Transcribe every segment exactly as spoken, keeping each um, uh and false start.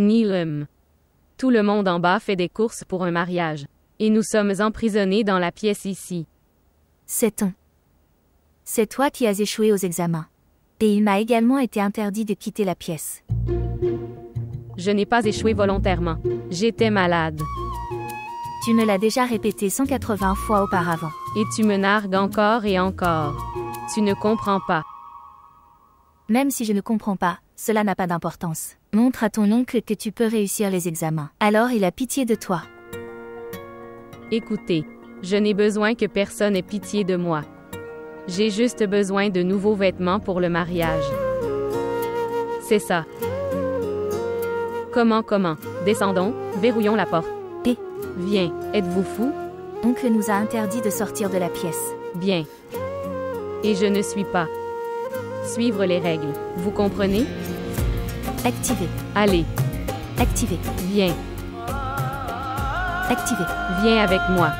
Nilum. Tout le monde en bas fait des courses pour un mariage. Et nous sommes emprisonnés dans la pièce ici. Sait-on. C'est toi qui as échoué aux examens. Et il m'a également été interdit de quitter la pièce. Je n'ai pas échoué volontairement. J'étais malade. Tu me l'as déjà répété cent quatre-vingts fois auparavant. Et tu me nargues encore et encore. Tu ne comprends pas. Même si je ne comprends pas, cela n'a pas d'importance. Montre à ton oncle que tu peux réussir les examens. Alors il a pitié de toi. Écoutez, je n'ai besoin que personne ait pitié de moi. J'ai juste besoin de nouveaux vêtements pour le mariage. C'est ça. Comment, comment? Descendons, verrouillons la porte. Et Viens, êtes-vous fou? oncle nous a interdit de sortir de la pièce. Bien. Et je ne suis pas. Suivre les règles, vous comprenez? Activé. Allez, Activé. viens, Activé. viens avec moi.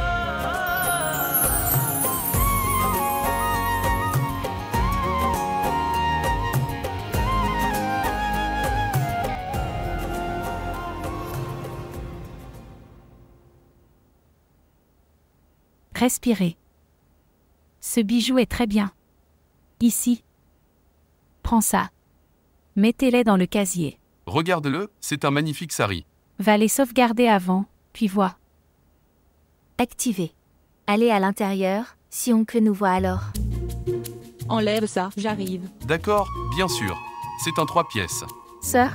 Respirez. Ce bijou est très bien. Ici. Prends ça. Mettez-les dans le casier. Regarde-le, c'est un magnifique sari. Va les sauvegarder avant, puis vois. Activé. Allez à l'intérieur, si oncle nous voit alors. Enlève ça, j'arrive. D'accord, bien sûr. C'est en trois pièces. Sœur,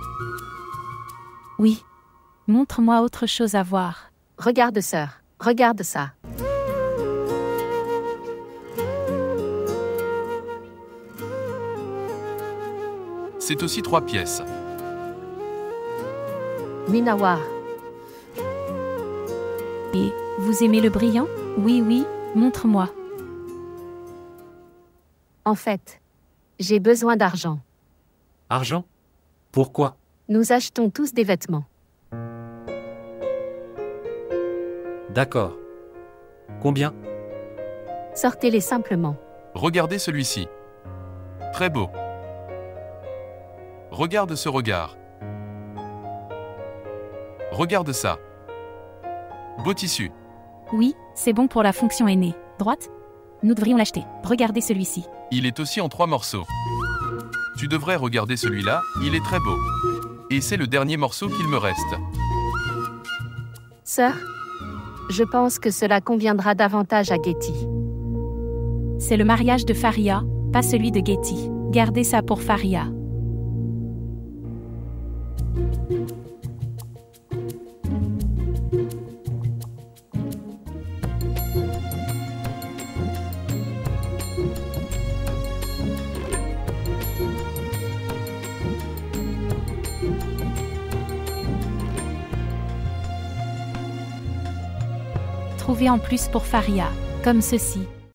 Oui. Montre-moi autre chose à voir. regarde sœur, regarde ça. C'est aussi trois pièces. Minawar. Et, vous aimez le brillant? Oui, oui, montre-moi. En fait, j'ai besoin d'argent. Argent? Pourquoi? Nous achetons tous des vêtements. D'accord. Combien? Sortez-les simplement. Regardez celui-ci. Très beau. Regarde ce regard. Regarde ça. Beau tissu. Oui, c'est bon pour la fonction aînée. Droite? Nous devrions l'acheter. Regardez celui-ci. Il est aussi en trois morceaux. Tu devrais regarder celui-là, il est très beau. Et c'est le dernier morceau qu'il me reste. Sœur, je pense que cela conviendra davantage à Getty. C'est le mariage de Faria, pas celui de Getty. Gardez ça pour Faria. Trouvez en plus pour Faria, comme ceci.